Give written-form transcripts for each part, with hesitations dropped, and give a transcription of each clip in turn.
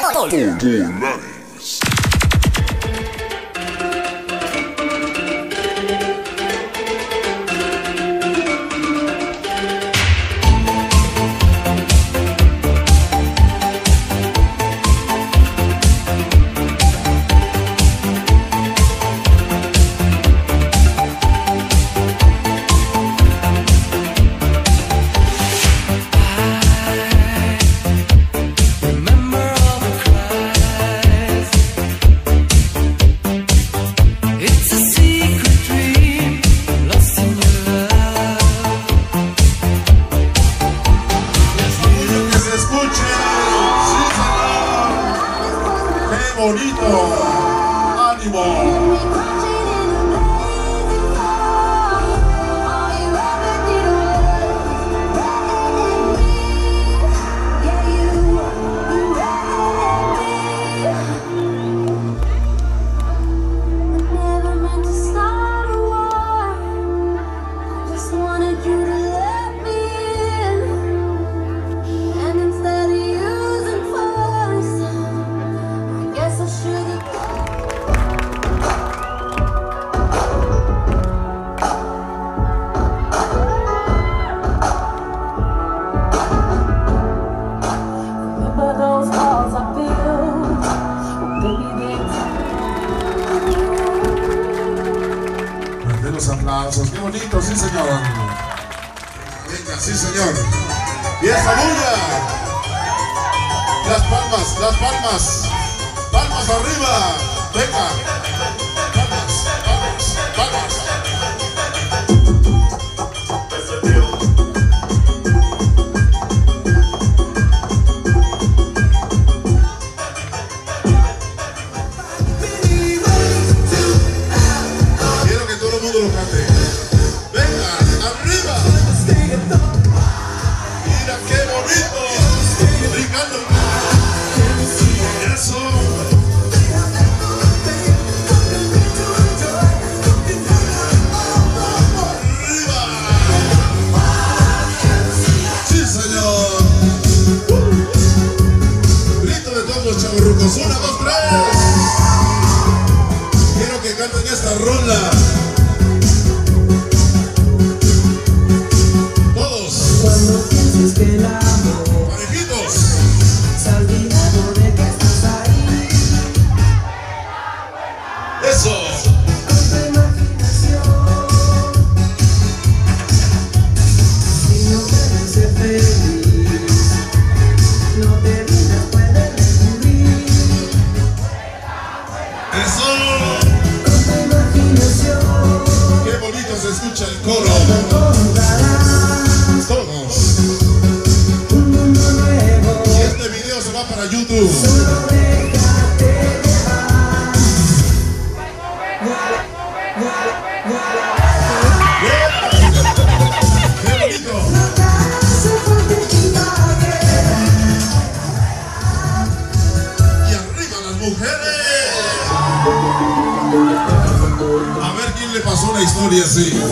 Polaris. Bonito, ánimo. Aplausos, qué bonito, sí señor. Venga, sí señor. Y esa bulla. Las palmas, las palmas. Palmas arriba. Venga. Palmas, palmas, palmas. Lo cante. Venga, arriba. Mira qué bonito. Brincando. Eso. Arriba. Sí, señor. Grito de todos los chavorrucos. 1, 2, 3. Quiero que canten esta rola. Cuando pienses que el amor parejitos se ha olvidado de que estás ahí. Eso. Con tu imaginación, si no quieres ser feliz, no te rindas, puedes recurrir. Eso. Con tu imaginación, Qué bonito se escucha el coro. Todos. Un mundo nuevo. Y este video se va para YouTube. Solo déjate llevar. Qué bonito. Y arriba las mujeres. A ver quién le pasó una historia así.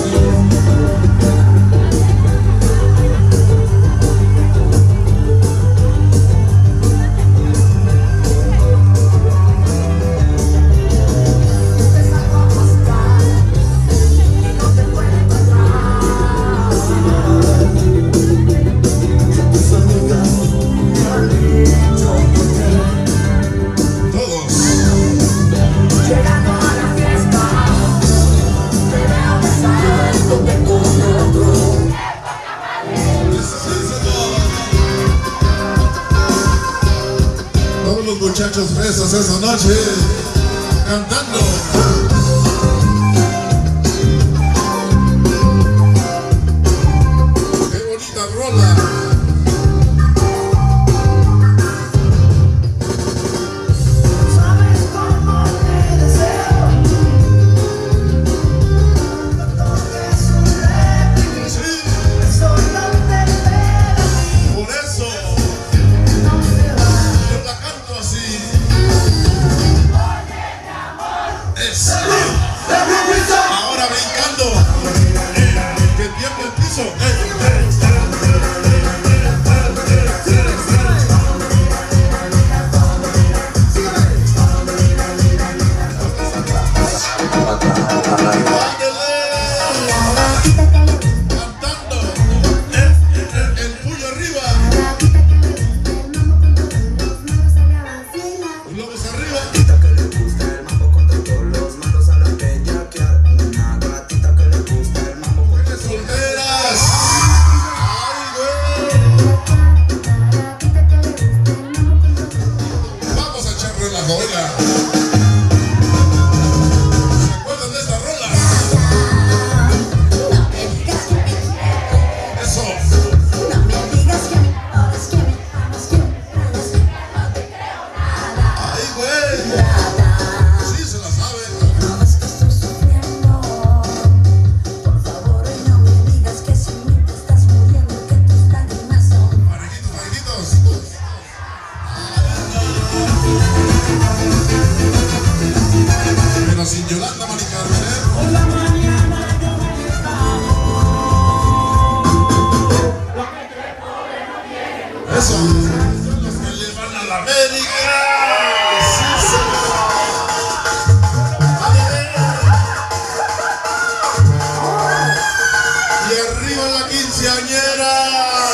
Todos los muchachos fresas esa noche cantando. Qué bonita rola. Sabes cómo te deseo. Porque es un reto. Sí, Estoy donde te por eso no te vas. yo la canto así. Es abajo, oiga. ¿Se acuerdan de esta rola? Eso. No me digas que me amas, que me amas, que me amas, que no te creo nada. Ay, güey. Nada. Sí, se la sabe. No ves que estoy sufriendo. Por favor, no me digas que sin mí te estás muriendo, que tus lágrimas son. Parejitos, parejitos. Pero sin Yolanda Mari Carmen, ¿eh? Por la mañana yo me estaba. Eso. Son los que le van a la América. Sí, señor. Y arriba la quinceañera.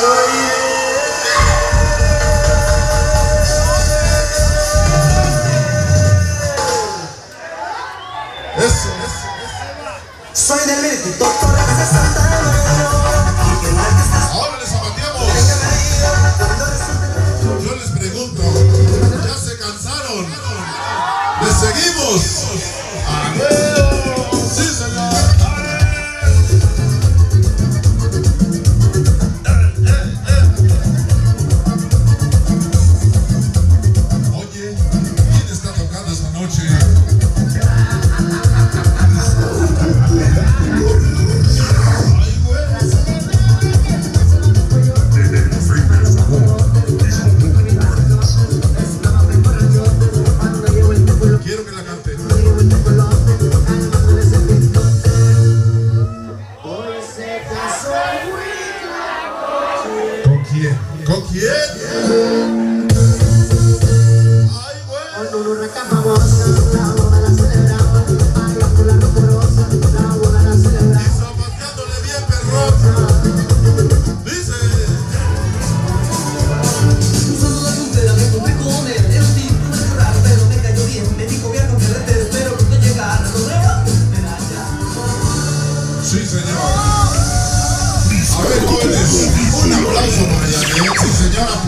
Eso. Soy del Instituto Torres de Santa María. Que mal que estás. Ahora les zapateamos. Yo les pregunto, ¿ya se cansaron? ¿Les seguimos? ¡A huevo! ¡Sí, señor! Oye, ¿quién está tocando esta noche? Ay, güey. Quiero que la cante. ¿Con quién? ¿Con quién? Ay, güey. No nos recamamos, la boda la celebramos, baila por la rumorosa, la boda la Y celebramos. zapateándole bien, perrón. Dice. Somos la soltera que encontré con él. Era un tipo de llorar, pero me cayó bien. Me dijo viejo que rete, pero pronto llegar a rodeo. Sí, señor. A ver, jóvenes, un aplauso para ella. Sí, señora.